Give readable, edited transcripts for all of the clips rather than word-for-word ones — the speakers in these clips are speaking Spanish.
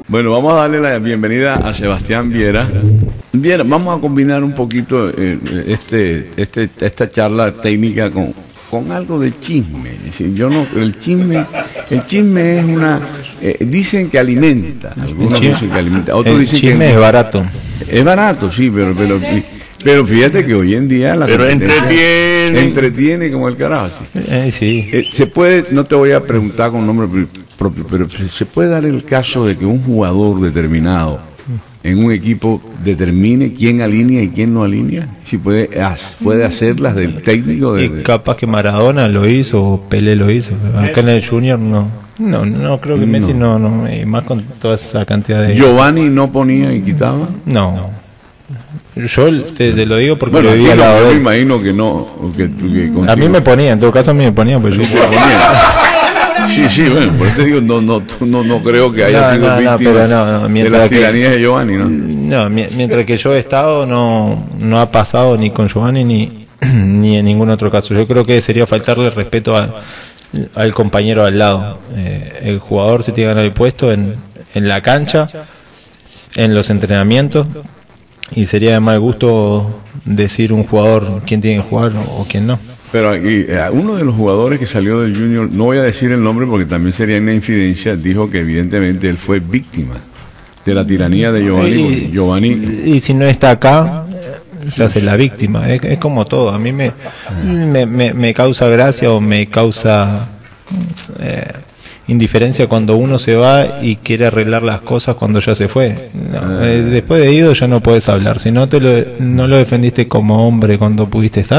Bueno, vamos a darle la bienvenida a Sebastián Viera. Viera, vamos a combinar un poquito esta charla técnica con algo de chisme. Es decir, el chisme es una... dicen que alimenta. Algunos dicen que alimenta. Otros dicen que... El chisme es barato. Es barato, sí, pero fíjate que hoy en día la entretiene como el carajo. Sí. Se puede, no te voy a preguntar con nombre propio, pero se puede dar el caso de que un jugador determinado en un equipo determine quién alinea y quién no alinea. Si puede hacerlas del técnico. Y capaz que Maradona lo hizo o Pelé lo hizo. Acá en el Junior no creo que Messi no, y más con toda esa cantidad de... Giovanni no ponía y quitaba. No. Yo te lo digo porque bueno, lo vi al lado de él. Me imagino que no. A mí me ponía, en todo caso a mí me ponía, pues yo Sí, bueno, por eso te digo, no creo que haya sido víctima de las tiranías de Giovanni, ¿no? No, mientras que yo he estado, no ha pasado ni con Giovanni ni en ningún otro caso. Yo creo que sería faltarle respeto al compañero al lado. El jugador se tiene que ganar el puesto en la cancha, en los entrenamientos, y sería de mal gusto decir un jugador quién tiene que jugar o quién no. Pero aquí, uno de los jugadores que salió del Junior, no voy a decir el nombre porque también sería una infidencia, dijo que evidentemente él fue víctima de la tiranía de Giovanni. Y si no está acá, se hace la víctima. Es como todo. A mí me causa gracia o me causa indiferencia cuando uno se va y quiere arreglar las cosas cuando ya se fue. Después de ido ya no puedes hablar. Si no no lo defendiste como hombre cuando pudiste estar,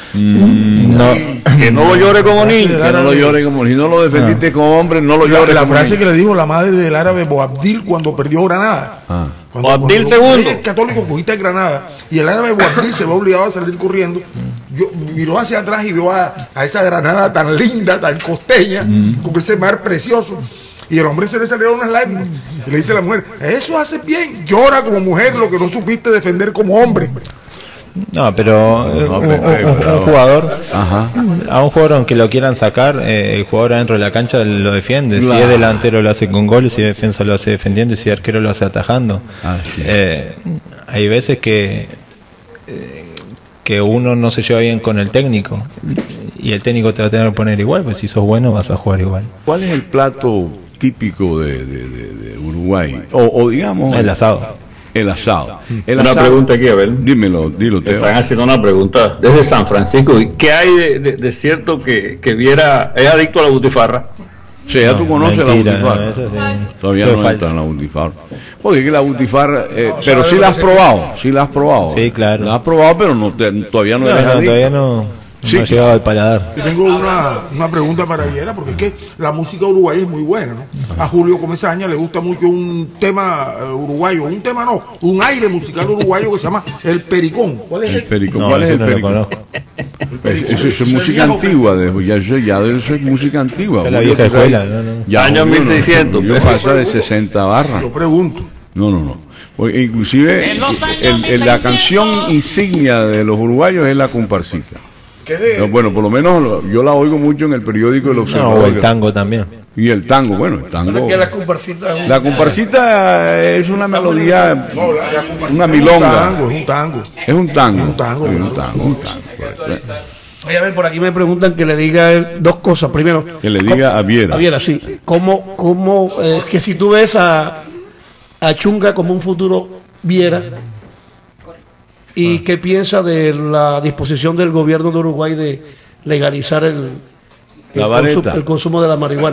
que no lo llore como niño, que no lo llore como niño. Si no lo defendiste como hombre, no lo llore. La frase que le dijo la madre del árabe Boabdil cuando perdió Granada. Boabdil segundo. El católico cogiste Granada y el árabe Boabdil se ve obligado a salir corriendo. Miró hacia atrás y vio a esa Granada tan linda, tan costeña, con ese mar precioso. Y el hombre se le salieron unas lágrimas. Y le dice a la mujer, eso hace bien, llora como mujer lo que no supiste defender como hombre. No, pero un jugador, a un jugador aunque lo quieran sacar, el jugador adentro de la cancha lo defiende. Si es delantero lo hace con goles, si es defensa lo hace defendiendo y si es arquero lo hace atajando. Hay veces que uno no se lleva bien con el técnico y el técnico te va a tener que poner igual, pues si sos bueno vas a jugar igual. ¿Cuál es el plato típico de Uruguay? O digamos... El asado. El asado. Una pregunta aquí, a ver. Dilo, Teo. Están haciendo una pregunta desde San Francisco. ¿Qué hay de cierto que Viera es adicto a la butifarra? Sí, ya tú conoces mentira, la butifarra. Todavía eso no entra en la butifarra. Porque es que la butifarra... pero sí la has probado. Sí, claro. La has probado, pero todavía no eres adicto. Todavía no ha llegado al paladar. Yo tengo una pregunta para Viera, porque es que la música uruguaya es muy buena, ¿no? A Julio Comesaña le gusta mucho un tema uruguayo, un aire musical uruguayo que se llama El Pericón. ¿Cuál es el Pericón? ¿Cuál es el Pericón? Eso es música antigua, eso es música antigua. Es la vieja escuela, Ya, año 1600. Yo pasa de 60 barras. Yo pregunto. No. Inclusive la canción insignia de los uruguayos es la comparsita. Bueno, por lo menos yo la oigo mucho en el periódico El Observador. O el tango también. Y el tango, bueno, el tango. La comparsita es una melodía, una milonga. Es un tango. Oye, a ver, por aquí me preguntan que le diga dos cosas. Primero, que le diga a Viera. A Viera, sí. Que si tú ves a Chunga como un futuro Viera, ¿y qué piensa de la disposición del gobierno de Uruguay de legalizar el consumo de la marihuana?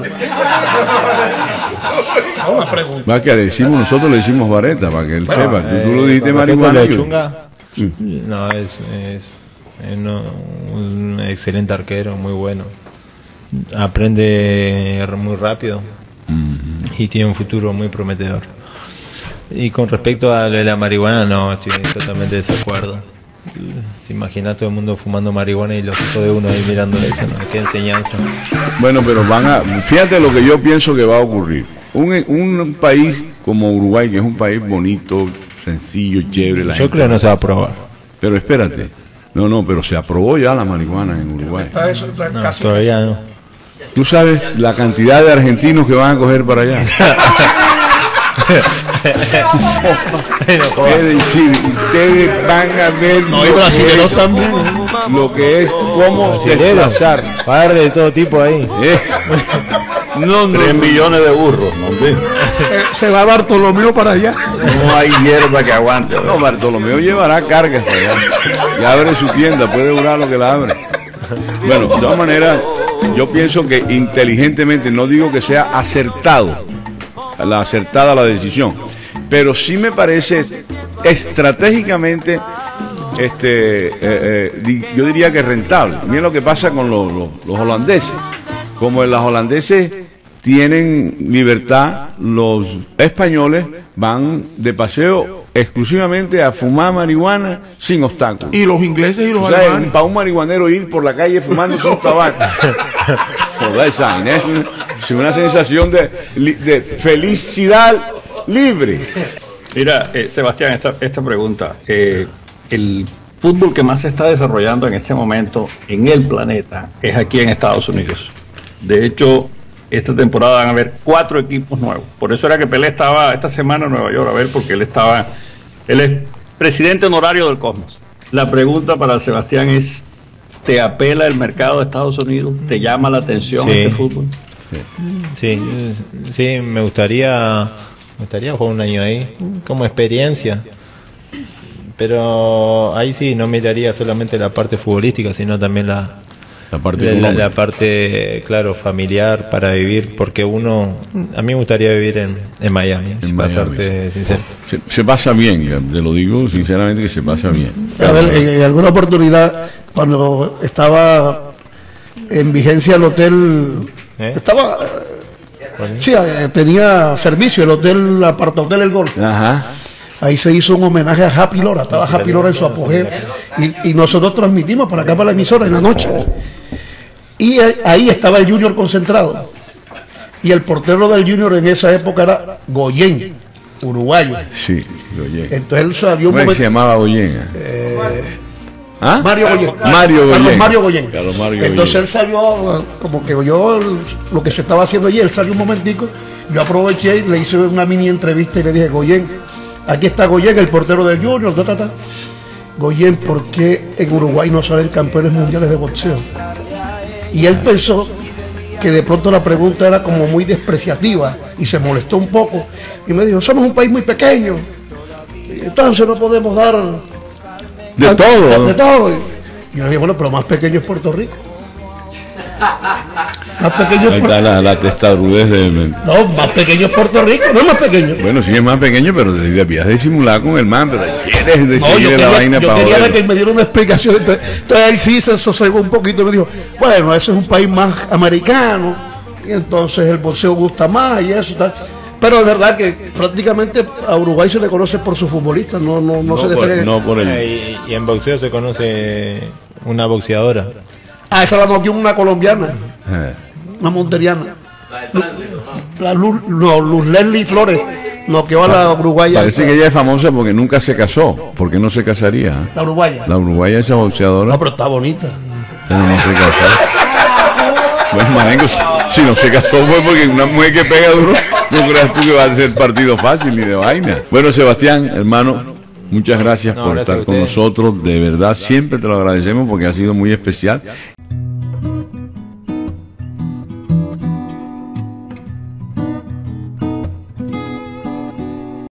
Una pregunta. Va, que nosotros le decimos vareta, para que él sepa. Tú lo dijiste marihuana. Chunga, no, es un excelente arquero, muy bueno. Aprende muy rápido y tiene un futuro muy prometedor. Y con respecto a lo de la marihuana, no, estoy totalmente de desacuerdo. Te imaginas todo el mundo fumando marihuana y los hijos de uno ahí mirando eso, ¿no? Qué enseñanza. Bueno, pero fíjate lo que yo pienso que va a ocurrir. Un país como Uruguay, que es un país bonito, sencillo, chévere. Yo creo que no se va a aprobar. Pero espérate. No, pero se aprobó ya la marihuana en Uruguay. No, todavía no. ¿Tú sabes la cantidad de argentinos que van a coger para allá? Es decir, ustedes van a ver No, y brasileños también. lo que es cómo desplazar. Par de todo tipo ahí. No, 3 millones de burros, ¿no? Sí. Se va Bartolomeo para allá. No hay hierba que aguante. No, Bartolomeo llevará cargas para allá. Ya abre su tienda, puede durar lo que la abre. Bueno, de todas maneras, yo pienso que inteligentemente, no digo que sea acertada la decisión, pero sí me parece estratégicamente, yo diría que rentable. Miren lo que pasa con los holandeses. Como los holandeses tienen libertad, los españoles van de paseo exclusivamente a fumar marihuana sin obstáculos. Y los ingleses y los O sea, alemanes. para un marihuanero ir por la calle fumando su tabaco. Joder, esa vaina es una sensación de felicidad libre. Mira, Sebastián, esta pregunta. El fútbol que más se está desarrollando en este momento en el planeta es aquí en Estados Unidos. De hecho, esta temporada van a haber 4 equipos nuevos. Por eso era que Pelé estaba esta semana en Nueva York, a ver, porque él es presidente honorario del Cosmos. La pregunta para Sebastián es, ¿te apela el mercado de Estados Unidos? ¿Te llama la atención Sí. este fútbol? Sí, me gustaría jugar un año ahí, como experiencia. Pero ahí sí, no miraría solamente la parte futbolística, sino también la parte económica. la parte, claro, familiar para vivir, porque a mí me gustaría vivir en Miami, En para Miami, serte sincero. Se pasa bien, te lo digo sinceramente que se pasa bien. A ver, en alguna oportunidad, cuando estaba en vigencia el hotel, estaba, sí, tenía servicio el hotel, Apartahotel El Golf. Ajá. Ahí se hizo un homenaje a Happy Lora, estaba Happy Lora en su apogeo, y nosotros transmitimos para acá, para la emisora, en la noche. Y ahí estaba el Junior concentrado. Y el portero del Junior en esa época era Goyen, uruguayo. Sí, Goyen. Entonces él salió un ¿Cómo es que se momento. llamaba Goyen? ¿Ah? Mario Goyen. Mario Carlos Goyen. Mario Goyen. Carlos Mario Entonces Goyen. él salió, como que oyó lo que se estaba haciendo allí, él salió un momentico, yo aproveché y le hice una mini entrevista y le dije, Goyen, aquí está Goyen, el portero del Junior, Goyen, ¿por qué en Uruguay no salen campeones mundiales de boxeo? Y él pensó que de pronto la pregunta era como muy despreciativa y se molestó un poco y me dijo, somos un país muy pequeño, entonces no podemos dar De todo. de todo. Y yo le dije, bueno, pero más pequeño es Puerto Rico. Más pequeño Ahí es está la testarudez de... No, más pequeño es Puerto Rico, no es más pequeño. Bueno, sí es más pequeño, pero debías disimular con el man, pero quieres No, decirle la vaina yo para quería joder. que me diera una explicación. Entonces ahí sí se sosegó un poquito y me dijo, bueno, ese es un país más americano y entonces el boxeo gusta más y eso tal. Pero es verdad que prácticamente a Uruguay se le conoce por sus futbolistas, no se destaca. No por el... Y en boxeo se conoce una boxeadora. Ah, esa la noqueó una colombiana, Eh. una monteriana. Luz Leslie Flores noqueó a la uruguaya. Parece que ella es famosa porque nunca se casó. ¿Por qué no se casaría? La uruguaya. La uruguaya, esa boxeadora, No, pero está bonita. pero no se casó. Bueno, marengo, si no se casó fue porque una mujer que pega duro, no creas tú que va a ser partido fácil ni de vaina. Bueno, Sebastián, hermano, muchas gracias por Gracias estar a con ustedes. nosotros. De verdad, siempre te lo agradecemos porque ha sido muy especial.